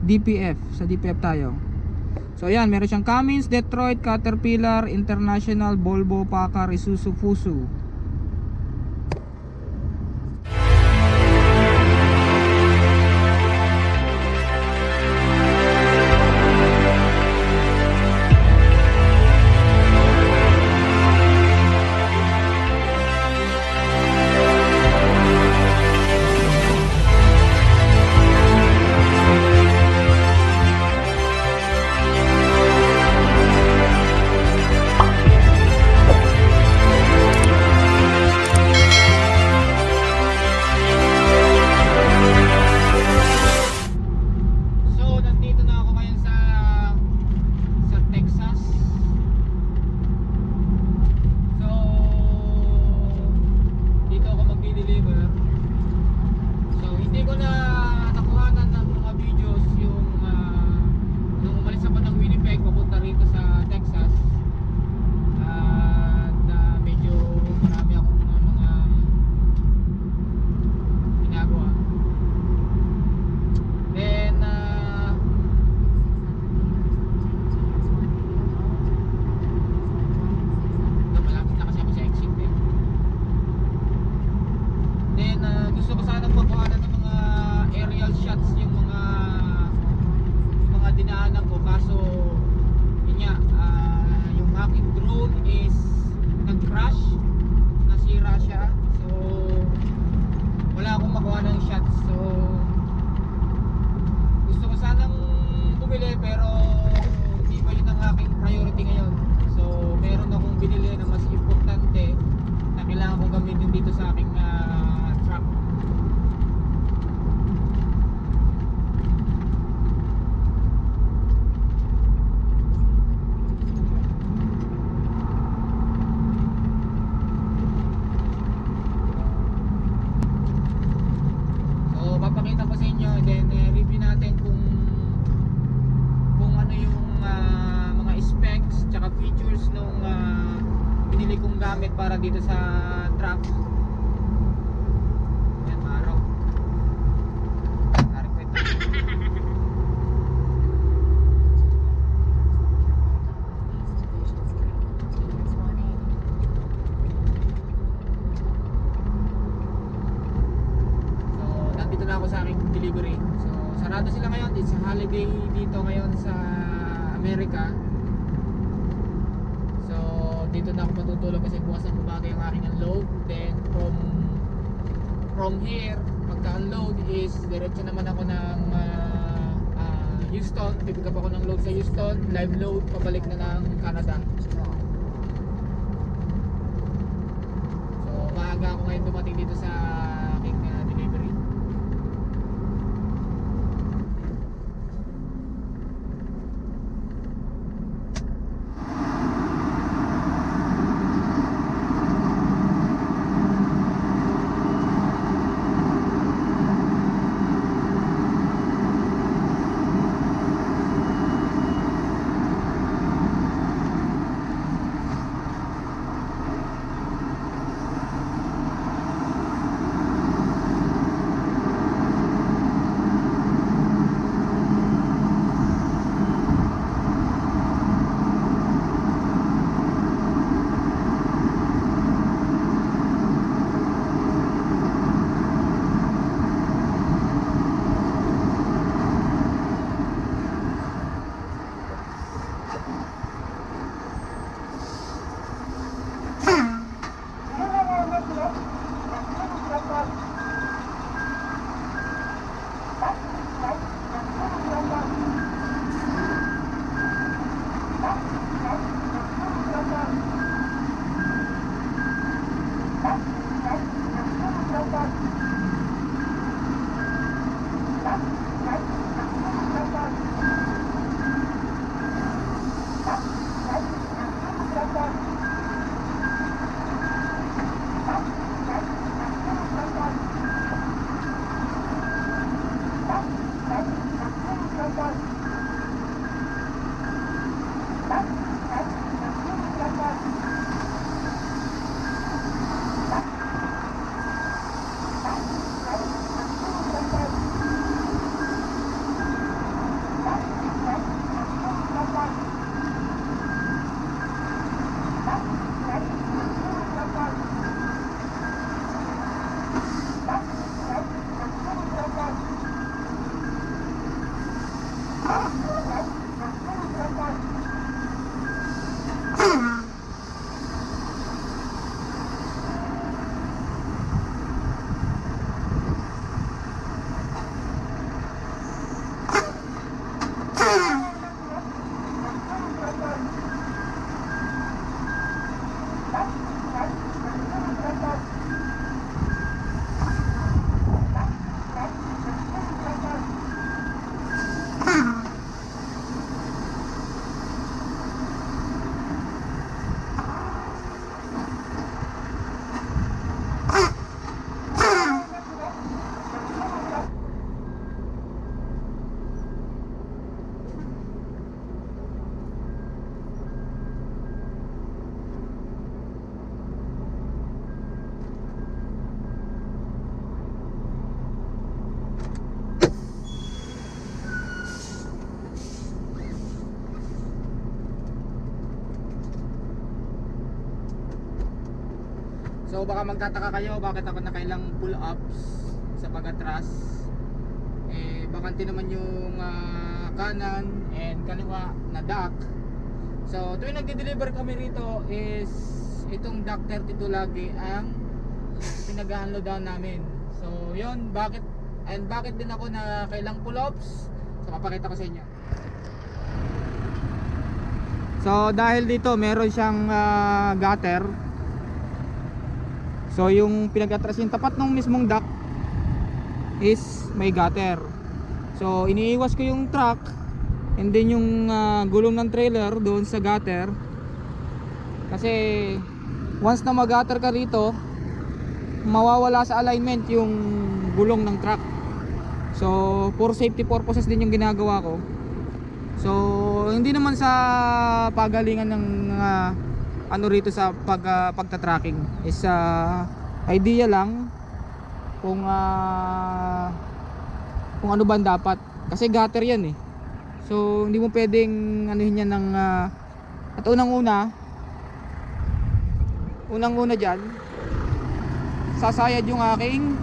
DPF. Sa DPF tayo. So ayan, meron siyang Cummins, Detroit, Caterpillar, International, Volvo, Packard, Isuzu, Fuso. Para dito sa truck. Yan, maraw. Tarik ko ito. So, nandito na ako sa aking delivery. So, sarado sila ngayon. It's a holiday dito ngayon sa Amerika. Dito na ako matutulog kasi bukas ang umaga yung aking unload. Then from here, pagka-unload is diretso naman ako ng Houston. Pipick up ako ng load sa Houston, live load, pabalik na ng Canada. So maaga ako ngayon dumating dito sa aking delivery. So baka magtataka kayo bakit ako nakailang pull-ups sa pag-atras. Bakante naman yung kanan and kaliwa na dock. So tuwing nagde-deliver kami rito is itong dock 32 lagi ang pinag-unloadan namin. So yun, bakit din ako na kailang pull-ups? So papakita ko sa inyo. So dahil dito meron siyang gutter. So yung pinag-atras, yung tapat ng mismong dock is may gutter. So iniiwas ko yung truck and then yung gulong ng trailer doon sa gutter, kasi once na mag-gutter ka rito, mawawala sa alignment yung gulong ng truck. So for safety purposes din yung ginagawa ko. So hindi naman sa pagalingan ng ano rito sa pagta-tracking, is idea lang kung ano ba dapat, kasi gutter yan eh. So hindi mo pwedeng anuhin yan ng at unang-una dyan, sasayad yung aking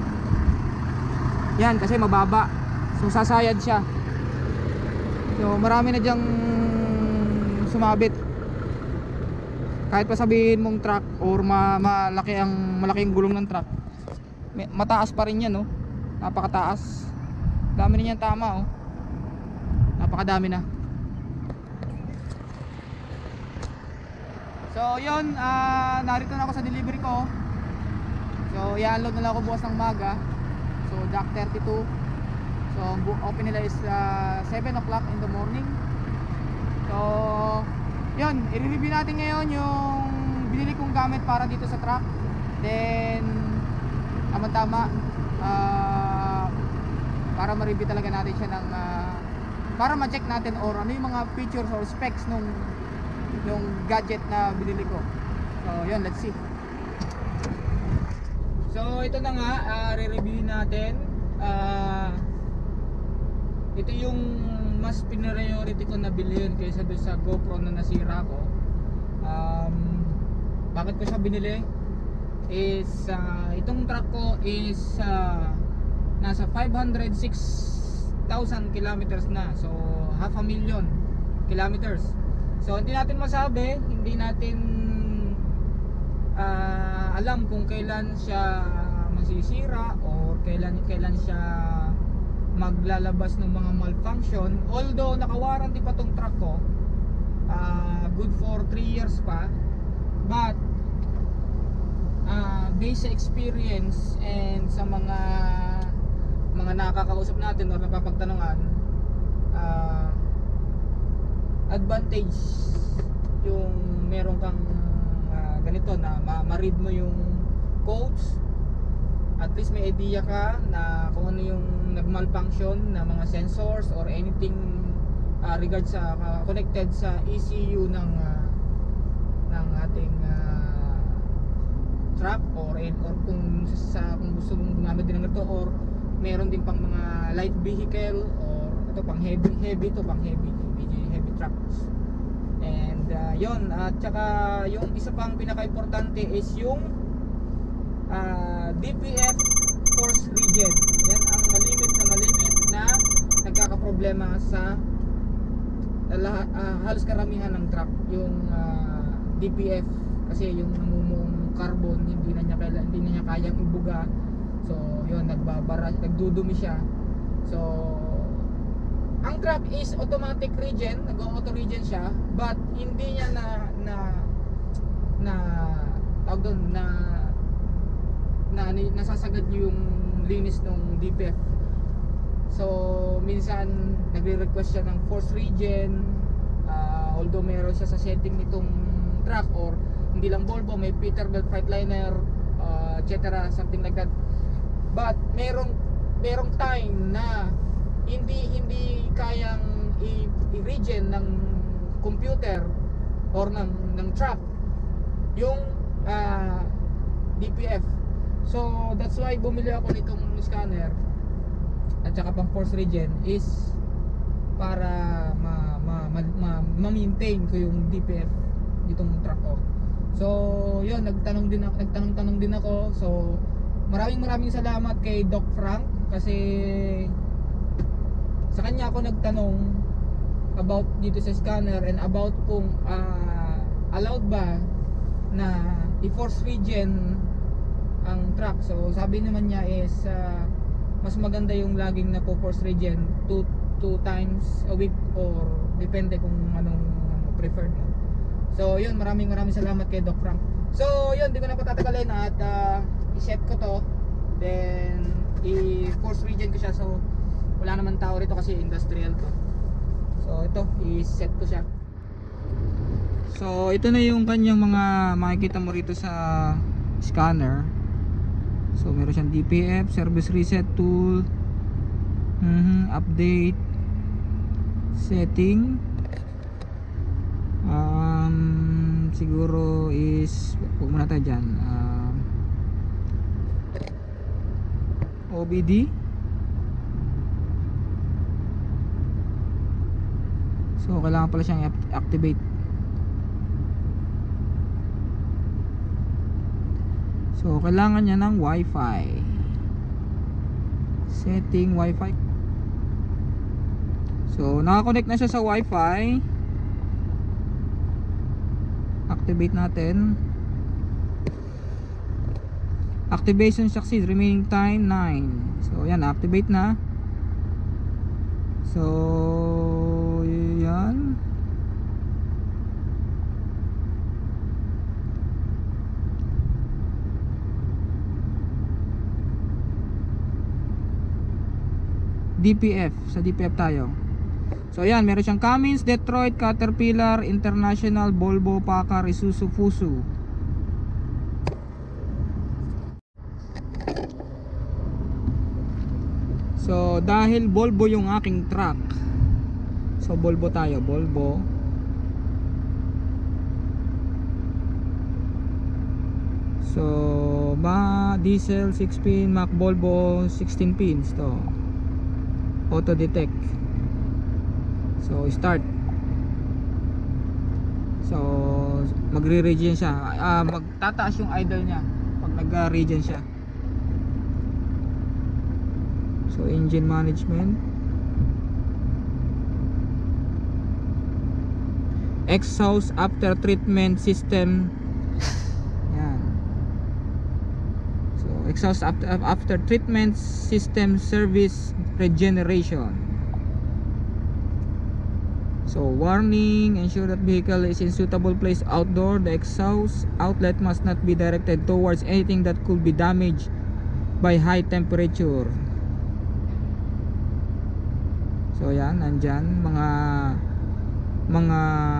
yan kasi mababa. So sasayad siya. So marami na dyang sumabit. Kahit pa sabihin mong truck or malaki ang gulong ng truck, mataas pa rin yan, no? Napakataas. Dami na yan, tama, oh. Napakadami na. So yun, narito na ako sa delivery ko. So i-unload na lang ako bukas ng maga. So dock 32. So open nila is 7 o'clock in the morning. So yun, i-review natin ngayon yung binili kong gamit para dito sa truck. Then tama-tama para ma-review talaga natin siya ng para ma-check natin or ano yung mga features or specs yung gadget na binili ko. So yun, let's see. So ito na nga, re-review natin. Ito yung mas priority ko na bilhin kaysa doon sa GoPro na nasira ko. Bakit ko siya binili? Is itong truck ko is nasa 506,000 kilometers na. So 500,000 kilometers. So hindi natin masabi, hindi natin alam kung kailan siya masisira or kailan siya maglalabas ng mga malfunction. Although naka-warranty pa tong truck ko, good for 3 years pa, but based sa experience and sa mga nakakausap natin or napapagtanungan, advantage yung meron kang ganito na ma-read mo yung codes. At least may idea ka na kung ano yung nag-malfunction na mga sensors or anything regards sa connected sa ECU ng ating truck or kung gusto mong gumamit din ng ito, or meron din pang mga light vehicle or ito pang heavy trucks. And yon, at saka yung isa pang pinaka-importante is yung DPF force regen. Yan ang malimit na nagkakaproblema sa halos karamihan ng truck, yung DPF, kasi yung namumong carbon hindi na niya kayang ibuga. So yun, nagdudumi siya. So ang truck is automatic regen, nag-auto regen siya, but hindi niya tawag doon nasasagad yung linis ng DPF. So minsan nagre-request siya ng force regen, although meron siya sa setting nitong truck, or hindi lang Volvo, may Peterbilt, Freightliner, etc., something like that. But merong time na hindi kayang i-regen ng computer or ng truck yung DPF. So that's why bumili ako nitong scanner at saka pang force regen, is para ma-maintain ko yung DPF ditong truck ko. So yun, nagtanong din ako. So maraming salamat kay Doc Frank kasi sa kanya ako nagtanong about dito sa scanner and about kung allowed ba na i-force regen ang truck. So sabi naman niya is mas maganda yung laging na force regen 2 times a week or depende kung anong preferred mo. So yun, maraming salamat kay Doc Frank. So yun, di ko na patatagalin at i-set ko to, then i-force regen ko siya. So wala naman tao rito kasi industrial to. So ito, i-set ko siya. So ito na yung kanyang mga makikita mo rito sa scanner. So meron siyang DPF, service reset tool, update, setting, siguro is huwag muna tayo dyan, OBD. So kailangan pala siyang activate. So kailangan niya ng Wi-Fi. Setting Wi-Fi. So naka-connect na siya sa Wi-Fi. Activate natin. Activation succeed. Remaining time 9. So yan, activate na. So yan. DPF, sa DPF tayo. So ayan, meron siyang Cummins, Detroit, Caterpillar, International, Volvo, Packard, Isuzu, Fuso. So dahil Volvo yung aking truck, so Volvo tayo, Volvo. So diesel 6 pin, Mac Volvo 16 pins to. Auto detect. So start. So magre-regen siya. Magtataas yung idle niya pag nag-regen siya. So engine management, exhaust after treatment system. Yan. So exhaust after treatment system service regeneration. So warning, ensure that vehicle is in suitable place outdoor. The exhaust outlet must not be directed towards anything that could be damaged by high temperature. So yan, nandyan mga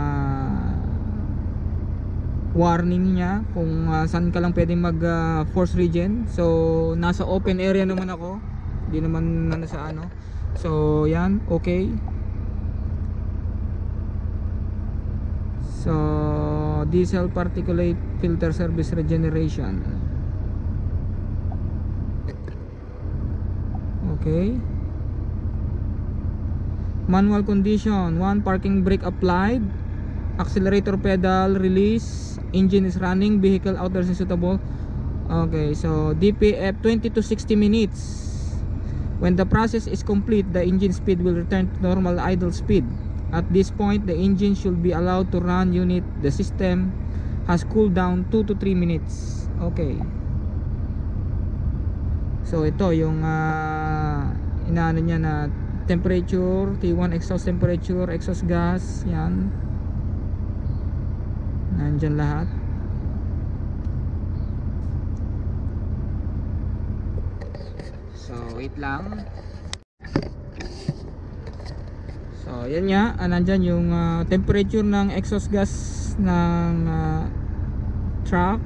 warning niya kung saan ka lang pwedeng mag force regen. So nasa open area naman ako, hindi naman sa ano. So yan, okay. So diesel particulate filter service regeneration. Okay. Manual condition 1, parking brake applied, accelerator pedal release, engine is running, vehicle outdoors is suitable. Okay, so DPF 20 to 60 minutes. When the process is complete, the engine speed will return to normal idle speed. At this point, the engine should be allowed to run unit. The system has cooled down 2 to 3 minutes. Okay. So ito yung inaano niya na temperature, T1 exhaust temperature, exhaust gas, yan. Nandyan lahat. So wait lang. So yan nga, nandyan yung temperature ng exhaust gas ng truck,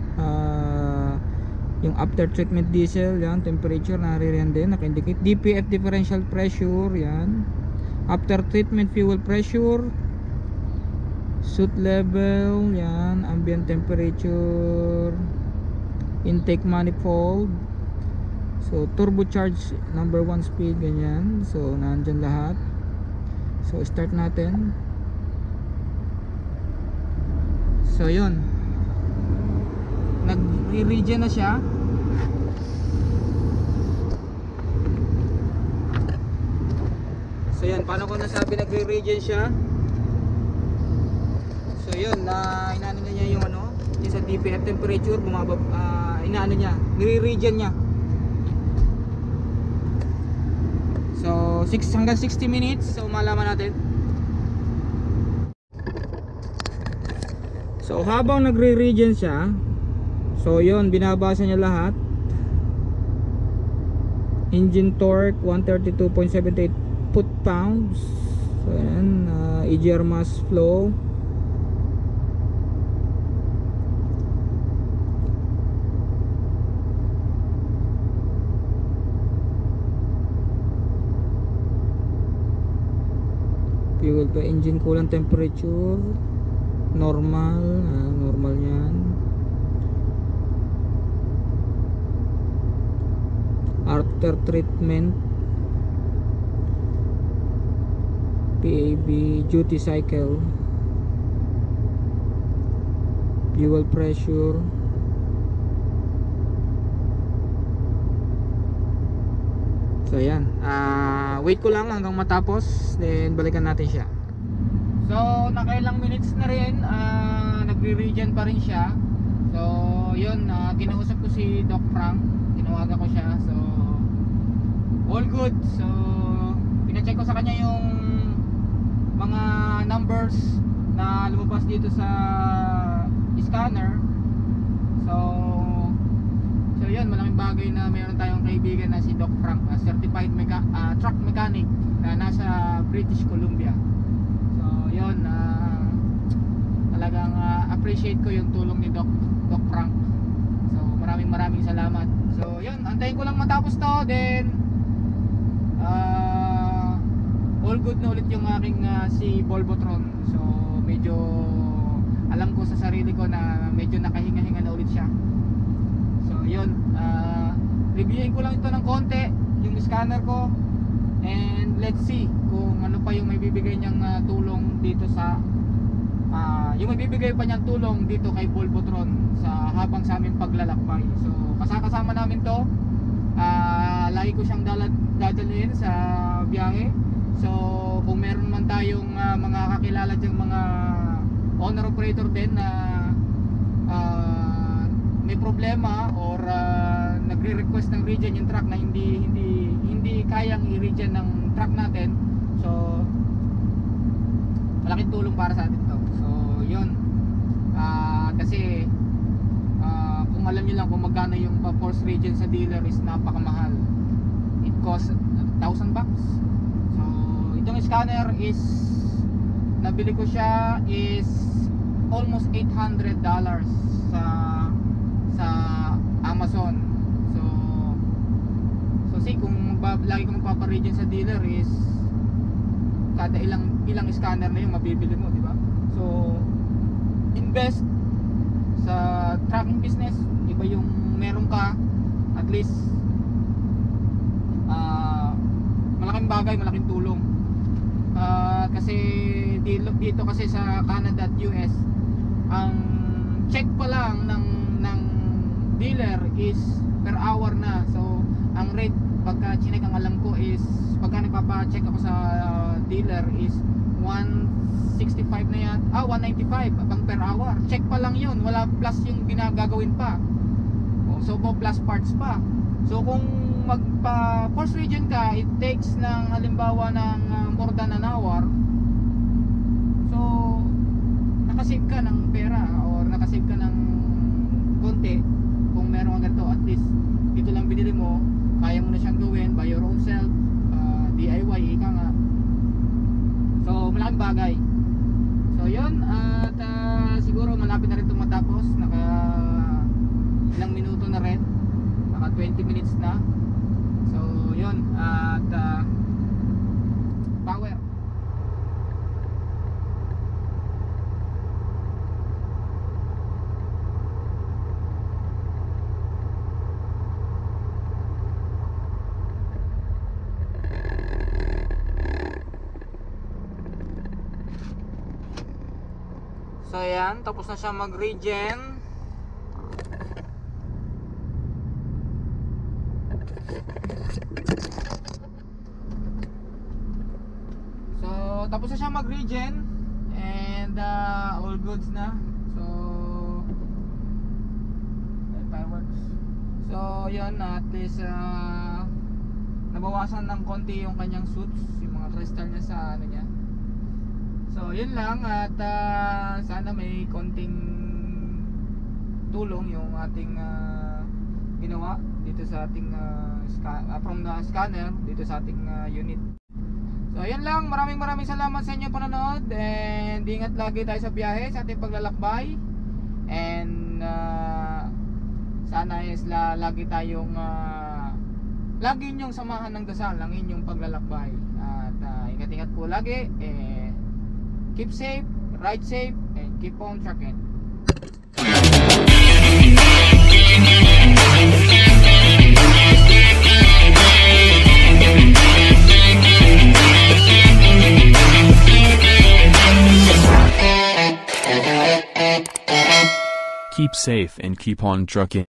yung after treatment diesel, yan, temperature naririyan din, naka-indicate. DPF differential pressure, yan, after treatment fuel pressure, soot level, yan, ambient temperature, intake manifold. So turbocharge number 1 speed, ganyan. So nandyan lahat. So start natin. So yun. nag-regen na siya. So yan, paano ko nasabi nagre-regen siya? So yun, inaano na niya yung ano, yung sa DPF temperature, bumaba, inaano niya, nire-regen niya. So 6 hanggang 60 minutes, so malaman natin. So habang nagre-regen siya, so yun, binabasa niya lahat. Engine torque 132.78 foot-pounds. So yan, EGR mass flow. Fuel pa, engine coolant temperature normal, normal yan. Aftertreatment, PAB, duty cycle, fuel pressure. So yan, wait ko lang hanggang matapos, then balikan natin siya. So nakailang minutes na rin, nagre-regen pa rin siya. So yun, kinausap ko si Doc Frank, tinawagan ko siya. So all good. So pina-check ko sa kanya yung mga numbers na lumabas dito sa scanner. So yun, malaking bagay na mayroon tayong kaibigan na si Doc Frank, certified truck mechanic na nasa British Columbia. So yun, talagang appreciate ko yung tulong ni Doc Frank. So maraming salamat. So yun, antayin ko lang matapos to, then all good na ulit yung aking si Volvotron. So medyo alam ko sa sarili ko na medyo nakahinga-hinga na ulit siya. So yun, reviewin ko lang ito ng konti, yung scanner ko, and let's see kung ano pa yung may bibigay niyang tulong dito sa yung may bibigay pa niyang tulong dito kay Volvotron sa habang sa aming paglalakbay. So kasama namin to, lagi ko siyang dadalhin sa biyahe. So kung meron man tayong mga kakilala diyang mga owner operator din na may problema or nagre-request ng regen yung truck na hindi kayang i-regen ng truck natin, so malaking tulong para sa atin to. So yun, kasi kung alam niyo lang kung magkano yung force regen sa dealer is napakamahal. It costs $1,000. So itong scanner is nabili ko siya is almost $800 sa Amazon. So see, kung lagi kong magpapa-regen sa dealer is kada ilang scanner na yung mabibili mo, di ba? So invest sa trucking business, iba yung meron ka at least malaking bagay, malaking tulong. Kasi dito kasi sa Canada at US, ang check pa lang ng dealer is per hour na. So ang rate pagka chinek, ang alam ko is pagka nagpapa-check ako sa dealer is 165 na yan, 195 abang per hour. Check pa lang yun, wala plus yung ginagagawin pa. So plus parts pa. So kung magpa force regen ka, it takes ng halimbawa ng more than an hour. So nakasave ka ng pera or nakasave ka ng konti. Kung meron ka ganito, at least dito lang binili mo, kaya mo na siyang gawin by your own self, DIY, ika nga. So malaking bagay. So yun, at siguro malapit na rin itong matapos. Naka ilang minuto na rin, naka 20 minutes na. So yun, at power. So ayan, tapos na siya mag-regen. tapos na siya mag-regen and all goods na. So fireworks. So yun, at least nabawasan ng konti yung kanyang suits, yung mga crystal niya sa ano niya. So yun lang, at sana may konting tulong yung ating ginawa dito sa ating from the scanner dito sa ating unit. So ayun lang, maraming salamat sa inyong panonood, and ingat lagi tayo sa biyahe, sa ating paglalakbay, and sana is lagi tayong lagi nyong samahan ng dasal ang inyong paglalakbay, at ingat-ingat po lagi, keep safe, ride safe, and keep on trucking. Keep safe and keep on trucking.